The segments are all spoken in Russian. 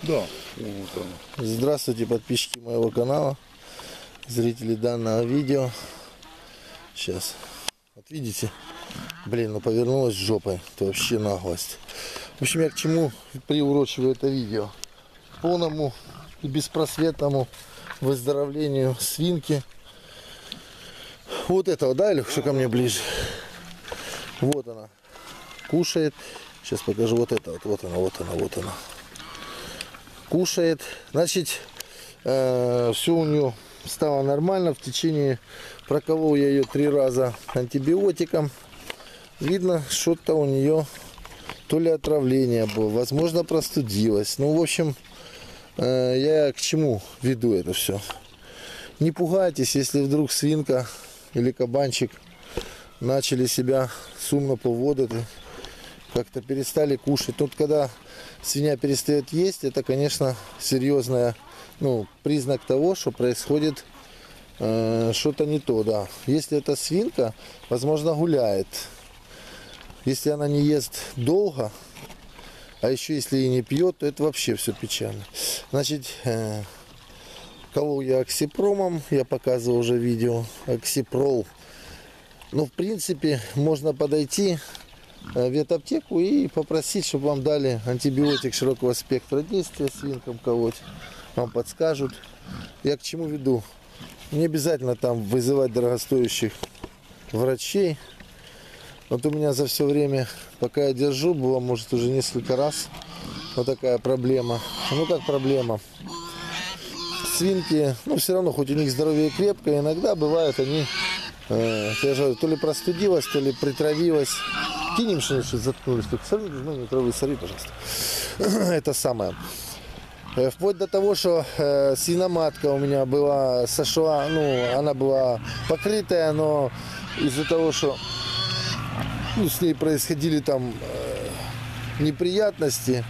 Да. Вот он. Здравствуйте, подписчики моего канала, зрители данного видео. Сейчас. Вот видите? Блин, ну повернулась жопой. Это вообще наглость. В общем, я к чему приурочиваю это видео? К полному и беспросветному выздоровлению свинки. Вот этого, да, Илюх, что ко мне ближе? Вот она. Кушает. Сейчас покажу вот это. Вот она. Кушает. Значит, все у нее стало нормально. В течение проколол я ее 3 раза антибиотиком. Видно, что-то у нее то ли отравление было, возможно, простудилась. Ну, в общем, я к чему веду это все? Не пугайтесь, если вдруг свинка или кабанчик начали себя сумно поводить, как-то перестали кушать. Тут, когда свинья перестает есть, это, конечно, серьезный признак того, что происходит что-то не то, да. Если эта свинка, возможно, гуляет. Если она не ест долго, а еще если и не пьет, то это вообще все печально. Значит, колол я оксипромом, я показывал уже видео, оксипрол. Ну, в принципе, можно подойти в ветаптеку и попросить, чтобы вам дали антибиотик широкого спектра действия свинкам колоть. Вам подскажут. Я к чему веду? Не обязательно там вызывать дорогостоящих врачей. Вот у меня за все время, пока я держу, было, может, уже несколько раз вот такая проблема. Ну, как проблема? Свинки, все равно, хоть у них здоровье крепкое, иногда бывает они, то ли простудилась, то ли притравилась. Кинем что-нибудь, заткнулись. Тут сорви, не травы, сорви, пожалуйста. Это самое. Вплоть до того, что свиноматка у меня была, сошла, она была покрытая, но из-за того, что с ней происходили там неприятности,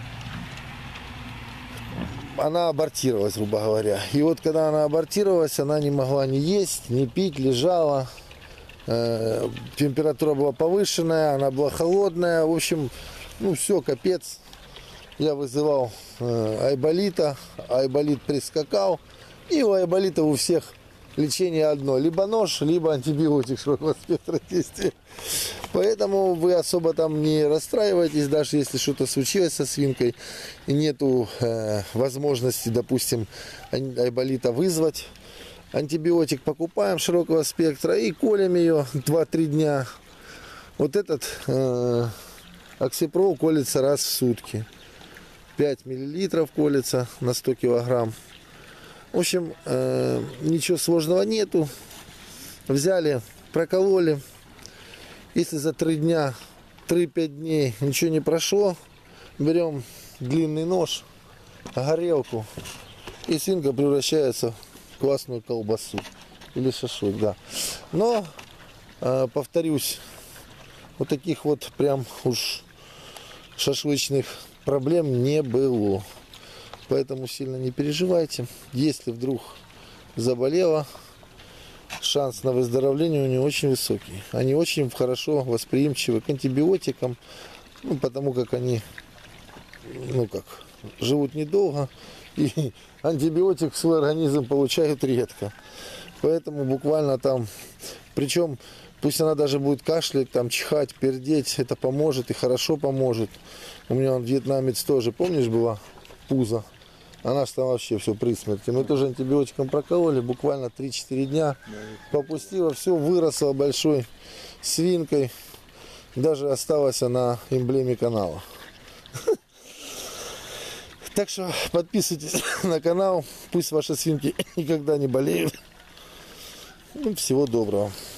она абортировалась, грубо говоря. И вот когда она абортировалась, она не могла ни есть, ни пить, лежала. Температура была повышенная, она была холодная. В общем, все, капец. Я вызывал айболита, айболит прискакал. И у айболита у всех лечение одно. Либо нож, либо антибиотик широкого спектра действия. Поэтому вы особо там не расстраивайтесь, даже если что-то случилось со свинкой и нету возможности, допустим, айболита вызвать. Антибиотик покупаем широкого спектра и колем ее 2-3 дня. Вот этот оксипрол колется раз в сутки. 5 мл колется на 100 килограмм. В общем, ничего сложного нету. Взяли, прокололи. Если за 3 дня, 3-5 дней ничего не прошло, берем длинный нож, горелку, и свинка превращается в классную колбасу. Или шашлык, да. Но, повторюсь, вот таких вот прям уж шашлычных проблем не было. Поэтому сильно не переживайте. Если вдруг заболела, шанс на выздоровление у нее очень высокий. Они очень хорошо восприимчивы к антибиотикам, потому как они, живут недолго и антибиотик в свой организм получают редко. Поэтому буквально там, причем пусть она даже будет кашлять, там, чихать, пердеть, это поможет и хорошо поможет. У меня вьетнамец тоже, помнишь, была пузо? Она же там вообще все при смерти. Мы тоже антибиотиком прокололи, буквально 3-4 дня. Попустила, все, выросла большой свинкой. Даже осталась на эмблеме канала. Так что подписывайтесь на канал. Пусть ваши свинки никогда не болеют. Всего доброго.